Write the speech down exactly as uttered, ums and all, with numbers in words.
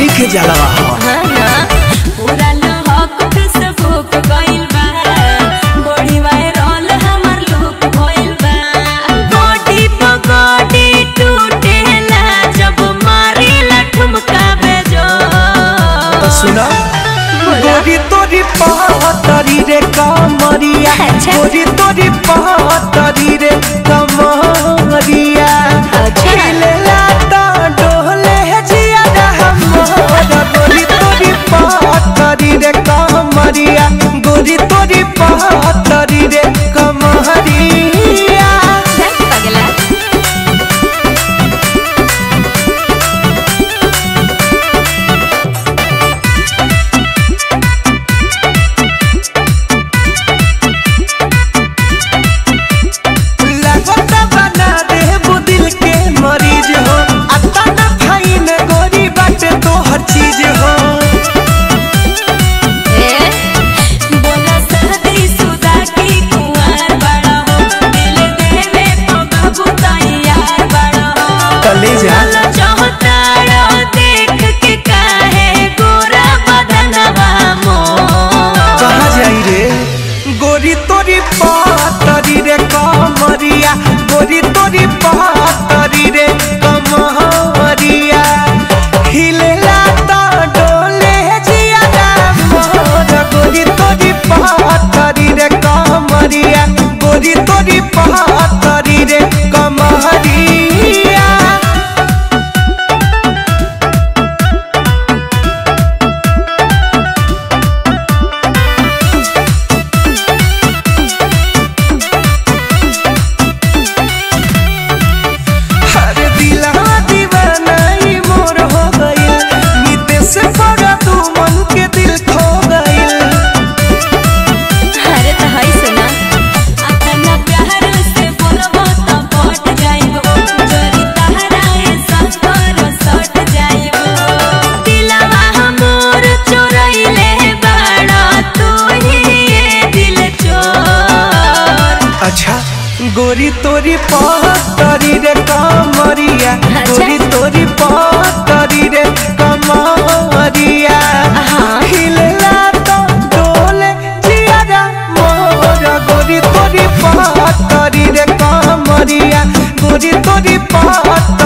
हमनी के जलवा हां ना पूरा लहक फेसबुक गइल बा बॉडी वायरल हमर लुक होइल बा बॉडी पगड़ी टूटेला जब मारेला ठुमका बेजो तो सुना गोरी तोरी पातरी रे कमरिया गोरी तोरी पातरी रे कमरिया खेलेला ता डोले जिया हमरा गोरी तोरी पातरी रे कमरिया गोरी तोरी पातरी रे कमरिया पगला गोरी तोरी पातरी रे कमरिया गोरी तोरी पातरी रे कमरिया हिलेला ता डोले जिया मोर गोरी तोरी पातरी रे कमरिया गोरी तोरी पातरी रे कमरिया अच्छा गोरी तोरी पातरी रे कमरिया गोरी तोरी पातरी रे कमरिया हिलेला तो डोले जिया मोर गोरी तोरी पातरी रे कमरिया गोरी तोरी पातरी